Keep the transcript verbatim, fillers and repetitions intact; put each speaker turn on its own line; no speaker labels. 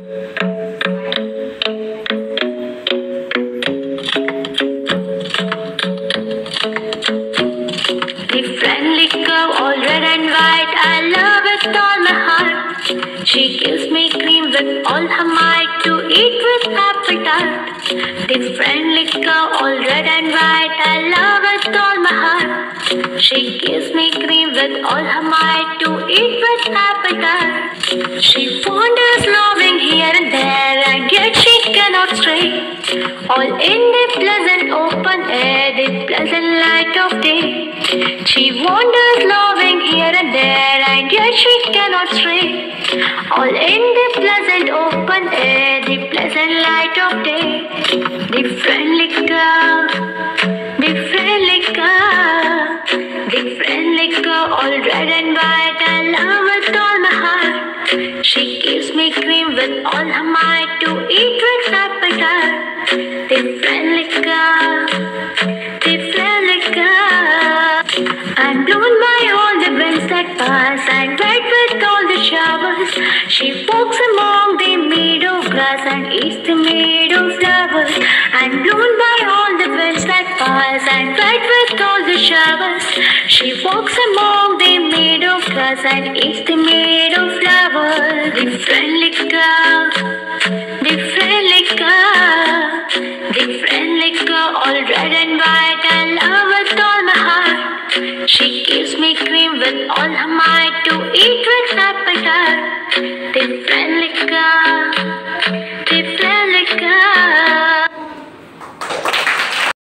Different liquor, all red and white, I love with all my heart. She gives me cream with all her might to eat with appetite. Different liquor, all red and white, I love with all my heart. She gives me cream with all her might to eat with appetite. She wanders loving here and there, and yet she cannot stray. All in the pleasant open air, the pleasant light of day. She wanders loving here and there, and yet she cannot stray. All in the pleasant open air, the pleasant light of day. Different liquor, different liquor, different liquor, all red and white, I love with all my heart. She gives me cream with all her might to eat with appetite. Different liquor, different liquor. I'm blown by all the winds that pass and wet with all the showers. She walks among the meadow grass and eats the meadow flowers. I'm blown by all the winds that pass and wet with all the showers. She walks among the meadow grass and eats the meadow flowers. Different liquor, different liquor, different liquor, all red and white, I love with all my heart. She gives me cream with all her might to eat with appetite. Different